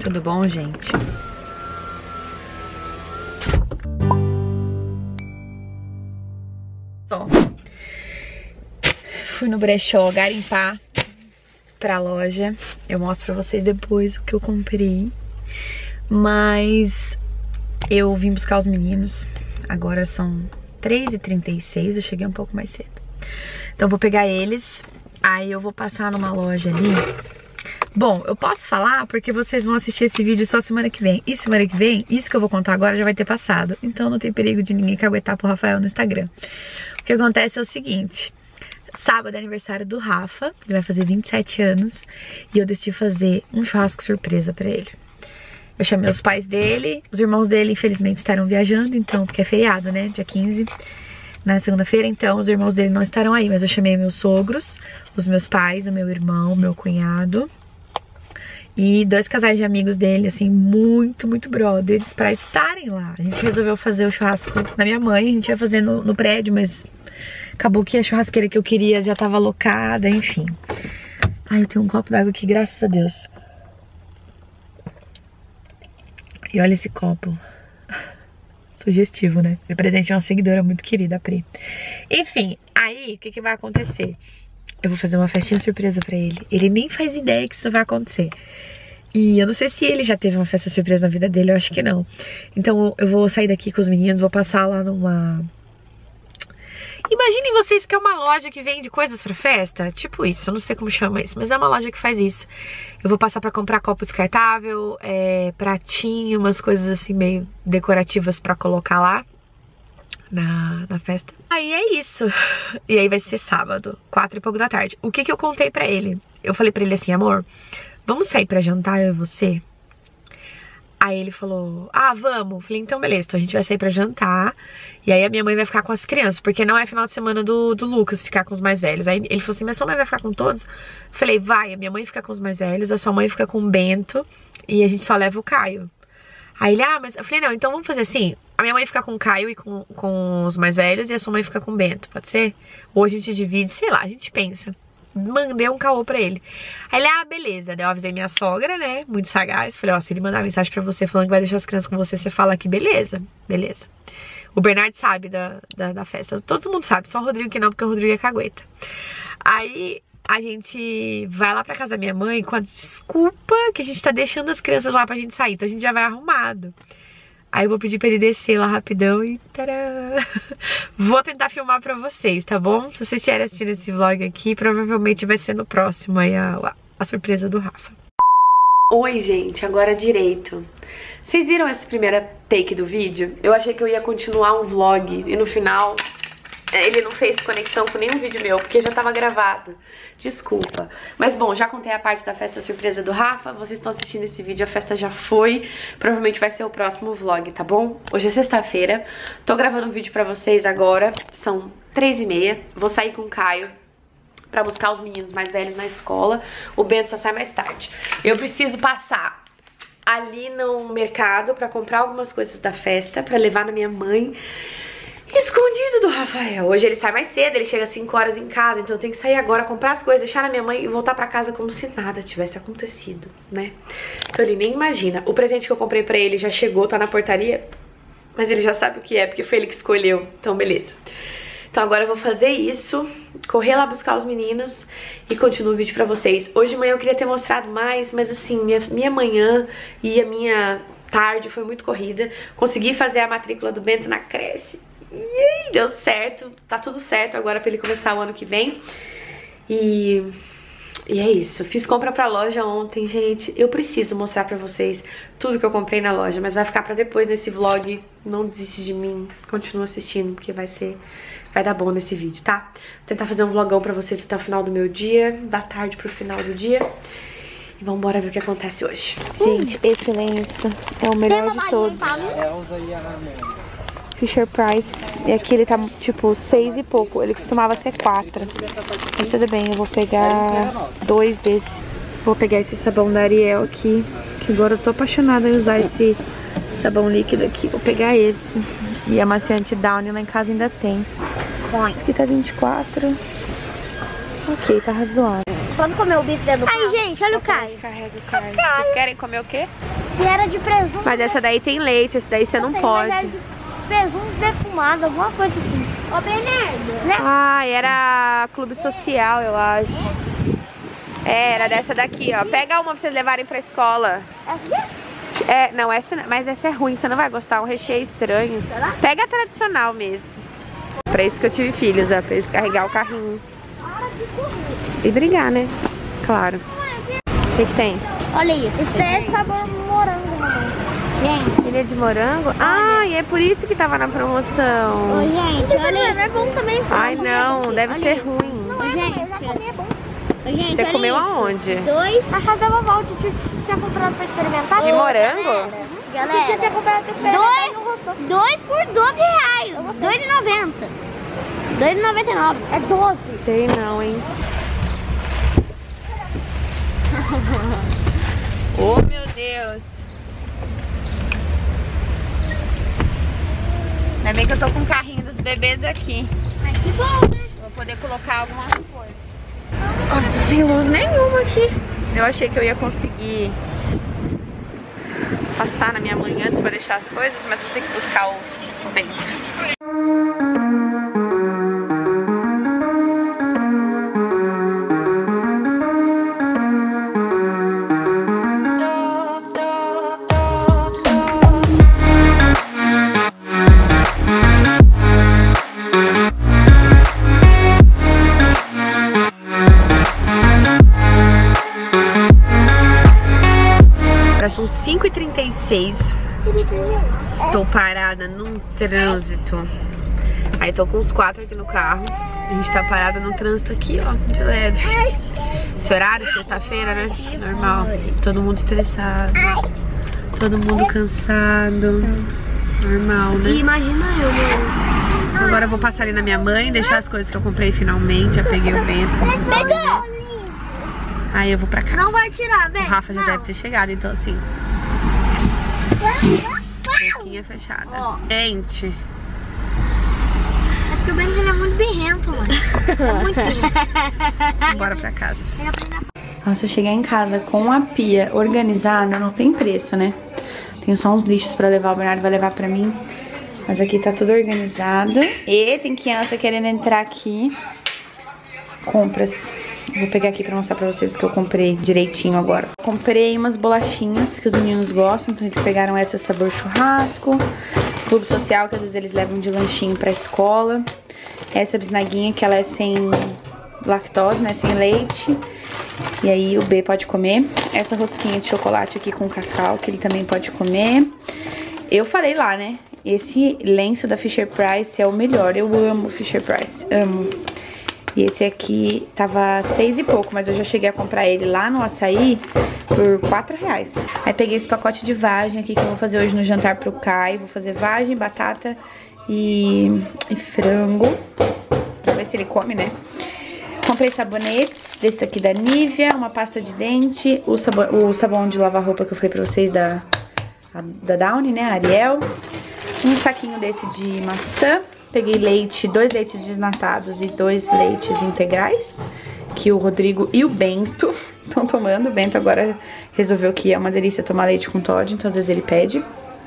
Tudo bom, gente? Só fui no brechó garimpar pra loja. Eu mostro pra vocês depois o que eu comprei. Mas eu vim buscar os meninos. Agora são 3h36, eu cheguei um pouco mais cedo. Então eu vou pegar eles. Aí eu vou passar numa loja ali. Bom, eu posso falar porque vocês vão assistir esse vídeo só semana que vem. E semana que vem, isso que eu vou contar agora já vai ter passado. Então não tem perigo de ninguém caguetar pro Rafael no Instagram. O que acontece é o seguinte. Sábado é aniversário do Rafa. Ele vai fazer 27 anos. E eu decidi fazer um churrasco surpresa pra ele. Eu chamei os pais dele. Os irmãos dele, infelizmente, estarão viajando. Então, porque é feriado, né? Dia 15. Na segunda-feira, então, os irmãos dele não estarão aí. Mas eu chamei meus sogros, os meus pais, o meu irmão, o meu cunhado. E 2 casais de amigos dele, assim, muito brothers, pra estarem lá. A gente resolveu fazer o churrasco na minha mãe, a gente ia fazer no prédio, mas acabou que a churrasqueira que eu queria já tava alocada, enfim. Ai, eu tenho um copo d'água aqui, graças a Deus. E olha esse copo. Sugestivo, né? Meu presente de uma seguidora muito querida, a Pri. Enfim, aí, o que vai acontecer? Eu vou fazer uma festinha surpresa pra ele. Ele nem faz ideia que isso vai acontecer. E eu não sei se ele já teve uma festa surpresa na vida dele, eu acho que não. Então eu vou sair daqui com os meninos, vou passar lá numa... Imaginem vocês que é uma loja que vende coisas pra festa. Tipo isso, eu não sei como chama isso, mas é uma loja que faz isso. Eu vou passar pra comprar copo descartável, pratinho, umas coisas assim meio decorativas pra colocar lá. Na festa. Aí é isso. E aí vai ser sábado, 4 e pouco da tarde. O que eu contei pra ele? Eu falei pra ele assim, amor, vamos sair pra jantar, eu e você? Aí ele falou, ah, vamos. Falei, então beleza, então a gente vai sair pra jantar. E aí a minha mãe vai ficar com as crianças, porque não é final de semana do Lucas ficar com os mais velhos. Aí ele falou assim, mas sua mãe vai ficar com todos? Eu falei, vai, a minha mãe fica com os mais velhos, a sua mãe fica com o Bento e a gente só leva o Caio. Aí ele, ah, mas... Eu falei, não, então vamos fazer assim, a minha mãe fica com o Caio e com os mais velhos e a sua mãe fica com o Bento, pode ser? Ou a gente divide, sei lá, a gente pensa. Mandei um caô pra ele. Aí ele, ah, beleza. Daí eu avisei minha sogra, né, muito sagaz. Falei, ó, se ele mandar mensagem pra você falando que vai deixar as crianças com você, você fala aqui, beleza, beleza. O Bernardo sabe da festa, todo mundo sabe, só o Rodrigo que não, porque o Rodrigo é cagueta. Aí... a gente vai lá pra casa da minha mãe com a desculpa que a gente tá deixando as crianças lá pra gente sair. Então a gente já vai arrumado. Aí eu vou pedir pra ele descer lá rapidão e... Tcharam! Vou tentar filmar pra vocês, tá bom? Se vocês estiverem assistindo esse vlog aqui, provavelmente vai ser no próximo aí a surpresa do Rafa. Oi, gente, agora direito. Vocês viram essa primeira take do vídeo? Eu achei que eu ia continuar um vlog e no final... ele não fez conexão com nenhum vídeo meu, porque já tava gravado. Desculpa. Mas bom, já contei a parte da festa surpresa do Rafa. Vocês estão assistindo esse vídeo, a festa já foi. Provavelmente vai ser o próximo vlog, tá bom? Hoje é sexta-feira. Tô gravando um vídeo pra vocês agora. São 3h30. Vou sair com o Caio pra buscar os meninos mais velhos na escola. O Bento só sai mais tarde. Eu preciso passar ali no mercado pra comprar algumas coisas da festa, pra levar na minha mãe. Escondido do Rafael. Hoje ele sai mais cedo, ele chega às 5 horas em casa, então eu tenho que sair agora, comprar as coisas, deixar na minha mãe e voltar pra casa como se nada tivesse acontecido, né? Então ele nem imagina. O presente que eu comprei pra ele já chegou, tá na portaria, mas ele já sabe o que é, porque foi ele que escolheu, então beleza. Então agora eu vou fazer isso, correr lá buscar os meninos e continuo o vídeo pra vocês. Hoje de manhã eu queria ter mostrado mais, mas assim, minha manhã e a minha tarde foi muito corrida. Consegui fazer a matrícula do Bento na creche. E deu certo, tá tudo certo agora pra ele começar o ano que vem. E é isso, fiz compra pra loja ontem, gente. Eu preciso mostrar pra vocês tudo que eu comprei na loja, mas vai ficar pra depois nesse vlog. Não desiste de mim, continua assistindo, porque vai dar bom nesse vídeo, tá? Vou tentar fazer um vlogão pra vocês até o final do meu dia, da tarde pro final do dia. E vambora ver o que acontece hoje. Gente, esse lenço é o melhor de todos. Fisher Price. E aqui ele tá tipo 6 e pouco. Ele costumava ser 4. Mas tudo bem, eu vou pegar 2 desses. Vou pegar esse sabão da Ariel aqui, que agora eu tô apaixonada em usar esse sabão líquido aqui. Vou pegar esse. E amaciante Downy lá em casa ainda tem. Esse aqui tá 24. Ok, tá razoável. Vamos comer o bife dentro do carro. Aí, gente, olha o Caio. Carrega o Caio. Vocês querem comer o quê? E era de presunto. Mas essa daí tem leite, essa daí você não pode. Mas era de presunto defumado, alguma coisa assim. Ô, Bernardo. Né? Ah, era clube social, eu acho. É, era dessa daqui, ó. Pega uma pra vocês levarem pra escola. Aqui? É, não, mas essa é ruim, você não vai gostar, um recheio estranho. Será? Pega a tradicional mesmo. Pra isso que eu tive filhos, ó, pra eles carregar o carrinho. E brigar, né? Claro. O que tem? Olha isso. Esse é sabor morango, mamãe. Gente. Ele é de morango? Ah, e é por isso que tava na promoção. Ô, gente, olha. É bom também. Ai, não, deve ser ruim. Não, gente, eu já comi, é bom. Ô, gente, Você olha comeu isso. aonde? Na casa da vovó, o tio tinha comprado pra experimentar. De morango? Galera, o tio tinha comprado pra experimentar e não gostou. 2 por R$12. R$2,90. R$2,99. É 12. Sei não, hein? Oh, meu Deus. Ainda bem que eu tô com o carrinho dos bebês aqui. Mas que bom, né? Vou poder colocar algumas coisas. Nossa, sem luz nenhuma aqui. Eu achei que eu ia conseguir passar na minha mãe antes pra deixar as coisas, mas vou ter que buscar o Bento. São 5h36. Estou parada num trânsito. Aí tô com os 4 aqui no carro. A gente tá parada no trânsito aqui, ó, de leve. Esse horário, sexta-feira, né? Normal. Todo mundo estressado. Todo mundo cansado. Normal, né? E imagina eu, meu. Agora eu vou passar ali na minha mãe, deixar as coisas que eu comprei finalmente. Já peguei o Bento, como vocês podem ver. Aí eu vou pra casa. Não vai tirar, velho. O Rafa já deve ter chegado, então assim. Boquinha fechada. Ó. Gente. É porque o Bento ele é muito birrento, mano. É muito birrento. Bora pra casa. Nossa, eu chegar em casa com a pia organizada, não tem preço, né? Tenho só uns lixos pra levar, o Bernardo vai levar pra mim. Mas aqui tá tudo organizado. E tem criança querendo entrar aqui. Compras. Vou pegar aqui pra mostrar pra vocês o que eu comprei direitinho agora. Comprei umas bolachinhas que os meninos gostam, então eles pegaram essa sabor churrasco. Clube social, que às vezes eles levam de lanchinho pra escola. Essa bisnaguinha, que ela é sem lactose, né, sem leite. E aí o B pode comer. Essa rosquinha de chocolate aqui com cacau, que ele também pode comer. Eu falei lá, né, esse lenço da Fisher Price é o melhor. Eu amo Fisher Price, amo. E esse aqui tava 6 e pouco, mas eu já cheguei a comprar ele lá no Açaí por R$4. Aí peguei esse pacote de vagem aqui que eu vou fazer hoje no jantar pro Kai. Vou fazer vagem, batata e frango. Pra ver se ele come, né? Comprei sabonetes, desse daqui da Nivea, uma pasta de dente, o sabão de lavar roupa que eu falei pra vocês da Downy, né, Ariel. Um saquinho desse de maçã. Peguei leite, 2 leites desnatados e 2 leites integrais, que o Rodrigo e o Bento estão tomando. O Bento agora resolveu que é uma delícia tomar leite com Toddy, então às vezes ele pede.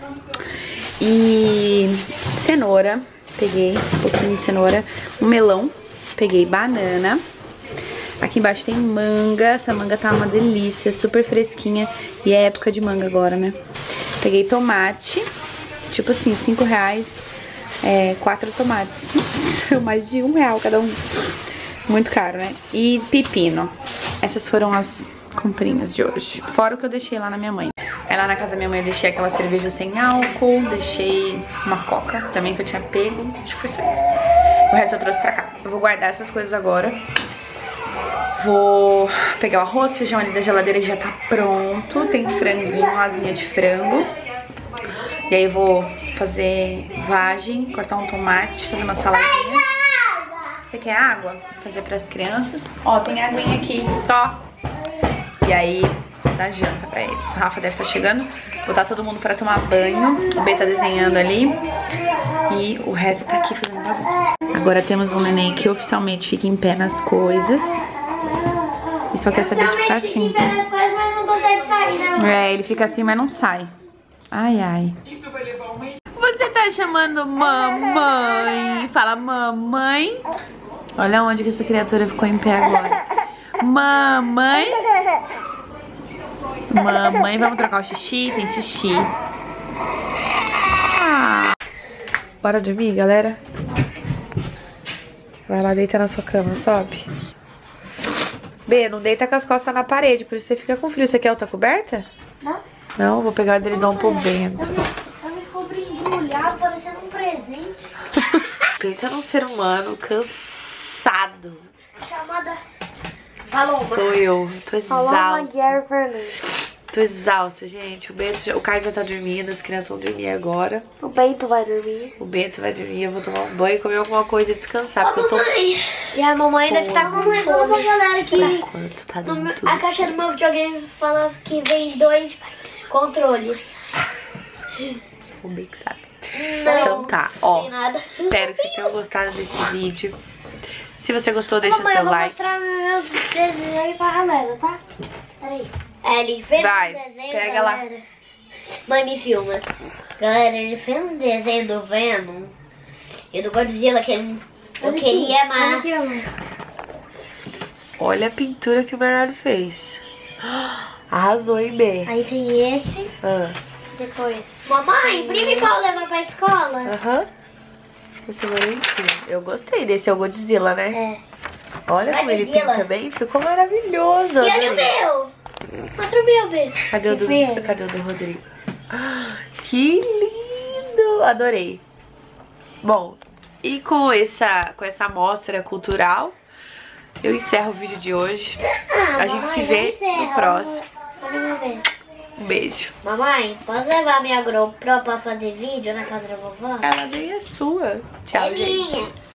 E cenoura, peguei um pouquinho de cenoura, um melão, peguei banana. Aqui embaixo tem manga, essa manga tá uma delícia, super fresquinha, e é época de manga agora, né? Peguei tomate, tipo assim, R$5, 4 tomates, mais de R$1 cada um, muito caro, né? E pepino. Essas foram as comprinhas de hoje, fora o que eu deixei lá na minha mãe. Aí lá na casa da minha mãe eu deixei aquela cerveja sem álcool, deixei uma coca também que eu tinha pego, acho que foi só isso. O resto eu trouxe pra cá. Eu vou guardar essas coisas agora. Vou pegar o arroz, feijão ali da geladeira que já tá pronto. Tem franguinho, asinha de frango. E aí eu vou fazer vagem, cortar um tomate, fazer uma saladinha. Você quer água? Fazer pras crianças. Ó, tem aguinha aqui, tó. E aí, dá janta pra eles. O Rafa deve estar chegando. Botar todo mundo pra tomar banho. O B tá desenhando ali. E o resto tá aqui fazendo bagunça. Agora temos um neném que oficialmente fica em pé nas coisas. E só quer saber de ficar assim. consegue sair, né? É, ele fica assim, mas não sai. Ai, ai. Você tá chamando mamãe? Fala mamãe. Olha onde que essa criatura ficou em pé agora. Mamãe. Mamãe, vamos trocar o xixi? Tem xixi. Bora dormir, galera? Vai lá, deita na sua cama, sobe. B, não deita com as costas na parede, por isso você fica com frio. Você quer outra coberta? Não. Não, vou pegar o edredom pro vento. Eu me cobri embrulhado, parecendo um presente. Pensa num ser humano cansado. Chamada Paloma. Sou eu, tô exausta. Jefferson. Tô exausta, gente. O Caio já tá dormindo, as crianças vão dormir agora. O Bento vai dormir. O Bento vai dormir, eu vou tomar um banho, comer alguma coisa e descansar, porque eu tô... E a mamãe deve estar com fome. Fala pra galera que Tá dando tudo a caixa do meu videogame fala que vem 2 controles. O bem que sabe. Não, Então tá, ó, tem nada. espero que vocês tenham gostado desse vídeo. Se você gostou, deixa Mamãe, seu eu vou like. mostrar meus desenhos aí pra galera, tá? Peraí. Ele fez Vai, um desenho, pega lá. galera. Mãe, me filma. Galera, ele fez um desenho do Venom e do Godzilla que ele... Eu queria mais. Olha a pintura que o Bernardo fez. Arrasou, hein, B? Aí tem esse. Depois. Mamãe, imprime pra eu levar pra escola. Aham. Esse é bonitinho. Eu gostei desse, é o Godzilla, né? É. Olha como ele Godzilla. pinta bem. Ficou maravilhoso. E olha o adorei. meu. Mostra o meu, B. Cadê o do, foi ele? cadê o do Rodrigo? Que lindo! Adorei. Bom, e com essa amostra cultural, eu encerro o vídeo de hoje. A gente se vê no próximo. Um beijo. Mamãe, posso levar minha GoPro pra fazer vídeo na casa da vovó? Ela nem é sua. Tchau, É gente. minha.